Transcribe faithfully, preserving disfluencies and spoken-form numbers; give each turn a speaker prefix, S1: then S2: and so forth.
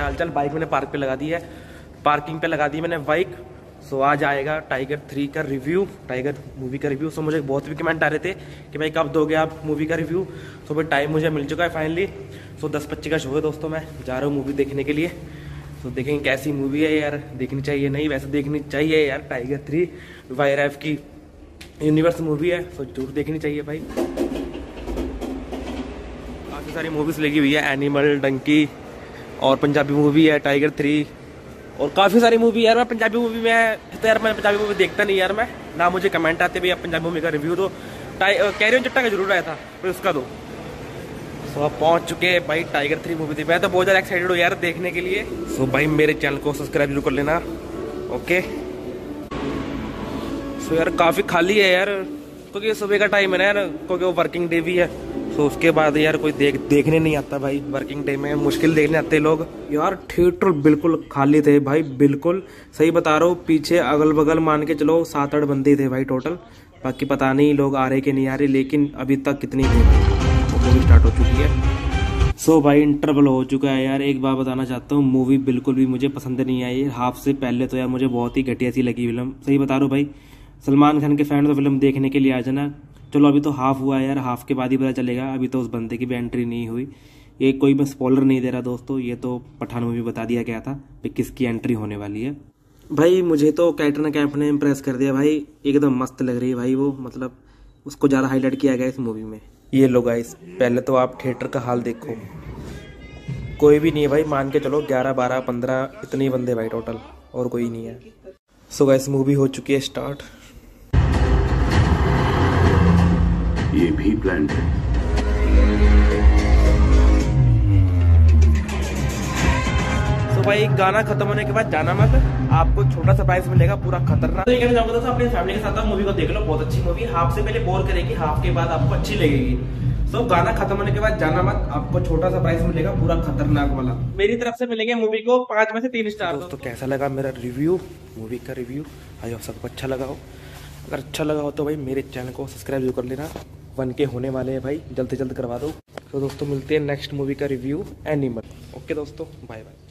S1: क्या हालचाल। बाइक मैंने पार्क पे लगा दी है, पार्किंग पे लगा दी मैंने बाइक। सो आज आएगा टाइगर थ्री का रिव्यू, टाइगर मूवी का रिव्यू। सो मुझे बहुत भी कमेंट आ रहे थे कि भाई कब दोगे आप मूवी का रिव्यू। सो भाई टाइम मुझे मिल चुका है फाइनली। सो दस पच्चीस का शो है दोस्तों, मैं जा रहा हूँ मूवी देखने के लिए। तो देखेंगे कैसी मूवी है यार, देखनी चाहिए नहीं, वैसे देखनी चाहिए यार। Tiger three Y R F की यूनिवर्स मूवी है, सो जरूर देखनी चाहिए भाई। काफ़ी सारी मूवीज़ लगी हुई है, एनिमल, डंकी और पंजाबी मूवी है टाइगर थ्री और काफ़ी सारी मूवी यार। मैं पंजाबी मूवी में तो यार मैं पंजाबी मूवी देखता नहीं यार, मैं ना मुझे कमेंट आते भाई आप पंजाबी मूवी का रिव्यू दो। कैरियन चट्टा का जरूर आया था, फिर उसका दो। सो अब पहुंच चुके हैं भाई टाइगर थ्री मूवी थी। मैं तो बहुत ज़्यादा एक्साइटेड हूँ यार देखने के लिए। सो भाई मेरे चैनल को सब्सक्राइब जरूर कर लेना, ओके। सो यार काफ़ी खाली है यार, क्योंकि सुबह का टाइम है ना यार, क्योंकि वो वर्किंग डे भी है। सो उसके बाद यार कोई देख देखने नहीं आता भाई, वर्किंग डे में मुश्किल देखने आते लोग यार। थिएटर बिल्कुल खाली थे भाई, बिल्कुल सही बता रहा हूँ। पीछे अगल बगल मान के चलो सात आठ बंदे थे भाई टोटल। बाकी पता नहीं लोग आ रहे कि नहीं आ रहे, लेकिन अभी तक कितनी देर मूवी स्टार्ट हो चुकी है। सो so, भाई इंटरवल हो चुका है यार। एक बात बताना चाहता हूँ, मूवी बिल्कुल भी मुझे पसंद नहीं आई। हाफ से पहले तो यार मुझे बहुत ही घटिया सी लगी फिल्म, सही बता रहा हूँ भाई। सलमान खान के फैन तो फिल्म देखने के लिए आ जाना। चलो अभी तो हाफ हुआ है यार, हाफ के बाद ही पता चलेगा। अभी तो उस बंदे की भी एंट्री नहीं हुई। ये कोई मैं स्पॉइलर नहीं दे रहा दोस्तों, ये तो पठान मूवी बता दिया गया था कि किसकी एंट्री होने वाली है। भाई मुझे तो कैटरीना कैफ ने इम्प्रेस कर दिया भाई, एकदम मस्त लग रही है भाई वो, मतलब उसको ज़्यादा हाईलाइट किया गया इस मूवी में। ये लो गाइस, पहले तो आप थिएटर का हाल देखो, कोई भी नहीं है भाई। मान के चलो ग्यारह बारह पंद्रह इतने बंदे भाई टोटल, और कोई नहीं है। सो गाइस मूवी हो चुकी है स्टार्ट।
S2: ये भी प्लान है।
S1: तो भाई गाना खत्म होने के बाद जाना मत, आपको छोटा सरप्राइज मिलेगा पूरा खतरनाक। तो ये कहना चाहूंगा दोस्तों, अपनी फैमिली के साथ आप मूवी को देख लो, बहुत अच्छी मूवी। हाफ से पहले बोर करेगी, हाफ के बाद आपको अच्छी लगेगी। तो गाना खत्म होने के बाद जाना मत, आपको छोटा सरप्राइज मिलेगा पूरा खतरनाक वाला। मेरी तरफ से मिलेंगे मूवी को पांच में से तीन स्टार। दोस्तों कैसा लगा मेरा रिव्यू, मूवी का रिव्यू? आई होप सबको अच्छा लगा हो। अगर अच्छा लगा हो तो भाई मेरे चैनल को सब्सक्राइब जरूर कर लेना। वन के होने वाले हैं भाई, जल्द से जल्द करवा दो। तो दोस्तों मिलते हैं नेक्स्ट मूवी का रिव्यू एनिमल। ओके दोस्तों, बाय बाय।